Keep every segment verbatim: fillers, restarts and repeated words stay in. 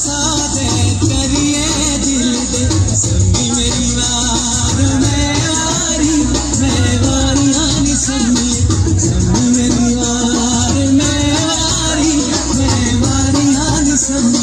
सादे करिए दिल दे सम्मी मेरी वार मैं वारी मैं वारियां नी सम्मी सम्मी मेरी वार मैं वारी मैं वारियां नी सम्मी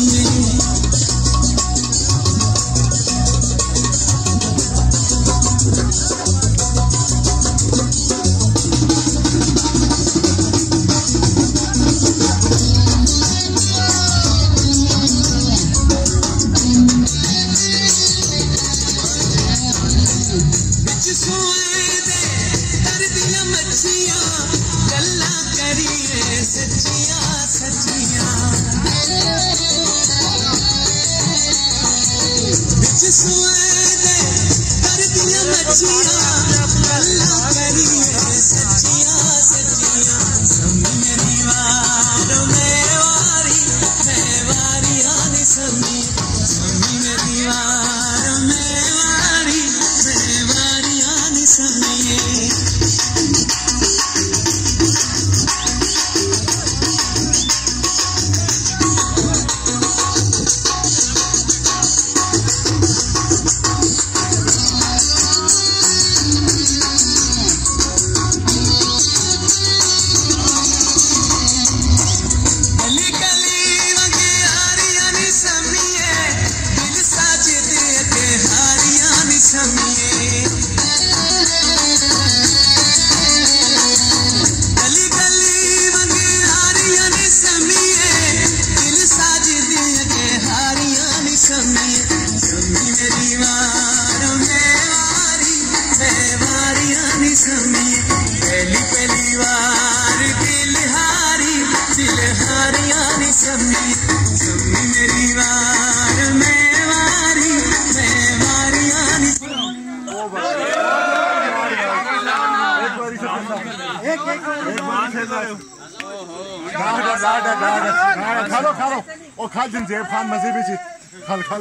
खालो खालो और खाल दिन जेब खान मजे भी ची खाल खाल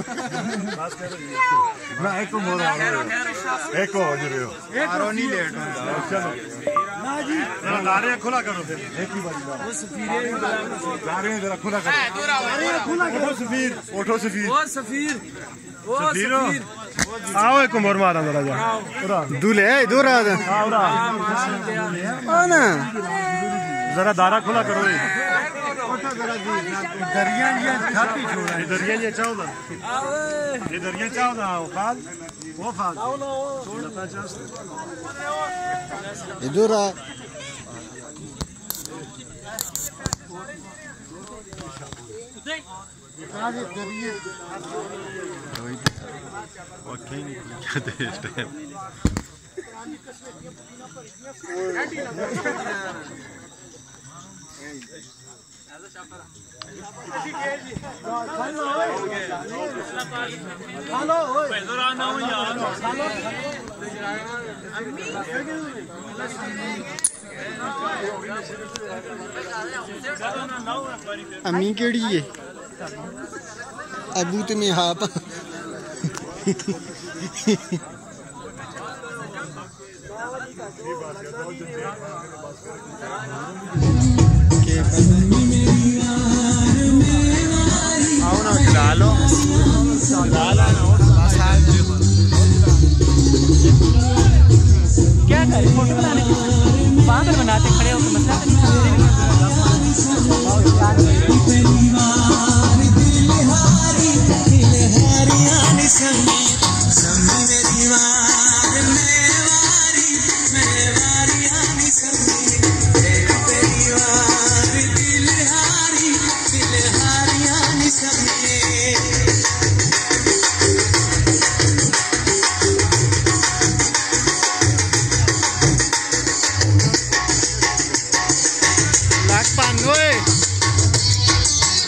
ना एक को मोरा एक को हो रहे हो आरो नहीं लेट होता चलो ना जी दारे खुला करो फिर एक ही बारी वो सफीर दारे जरा खुला करो अरे खुला करो सफीर उठो सफीर वो सफीर वो सफीर आओ एक मोर मारा जरा जा दूल्हे दूर आ ना जरा दारा खुला करो दरिया ये छाती छोड़ा ये दरिया ये चाहो ना ये दरिया चाहो ना वो खाल वो खाल छोड़ता चाहो इधर आ आगे दरिया वो क्या दे इस टाइम अम्मी केड़ी है अबू ते में हाप आओ ना खिला लो खिला लो क्या करें फोटो बनाने की पागल बनाते खड़े होकर मसला Pangoy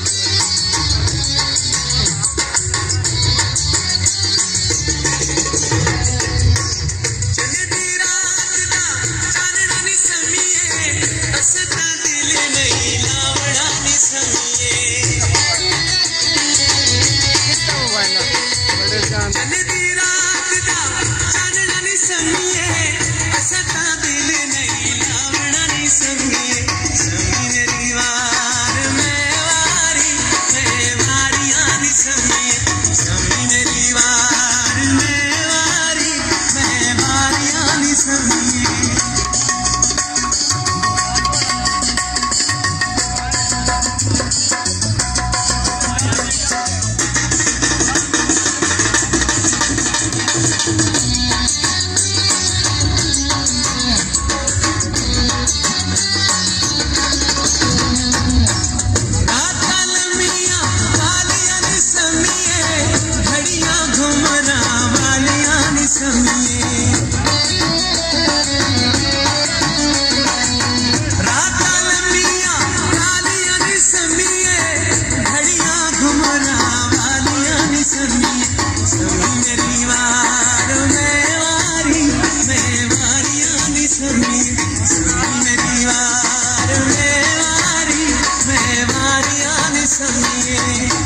समिए घड़ियां घुमरा वालियां नी समिए समी मेरी वार मैं वारी मैं वारियां नी समिए समी मेरी वार मैं वारी मैं वारियां नी समिए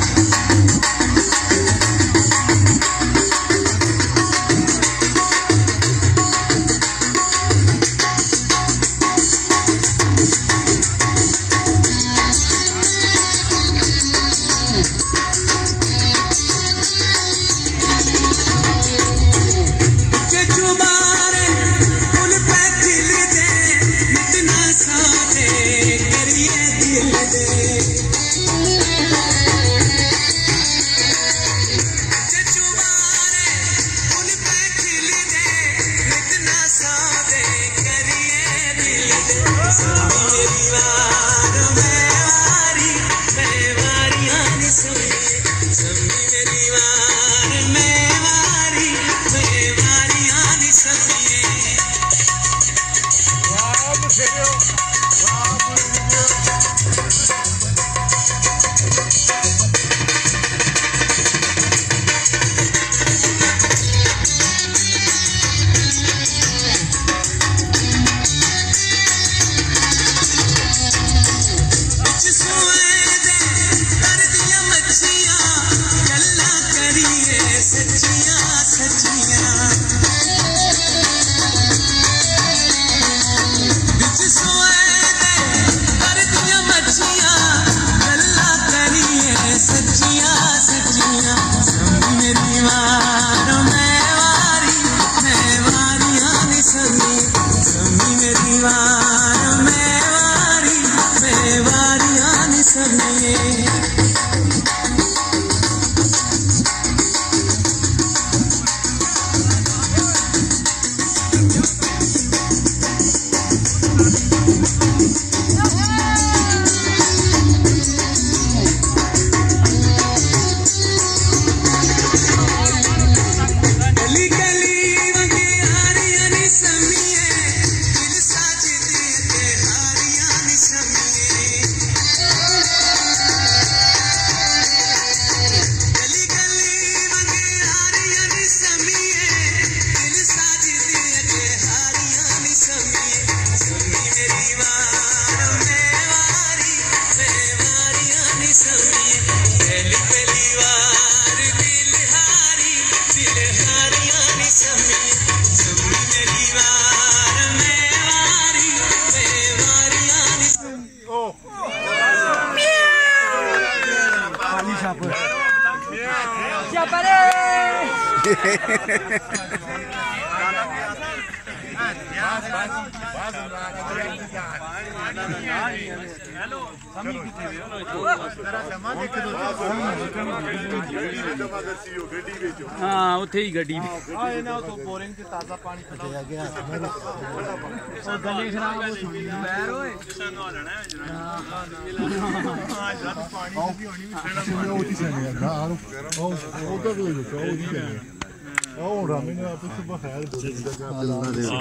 हाँ उत्थे ही गड्डी बोरिंग से ताजा पानी चला गया गले खराब हो चुकी है पैर ओए ਉਹ ਰਾਮੀ ਨੇ ਆਪੇ ਸੁਬਹ ਖੈਰ ਬੋਲੀ ਦਾ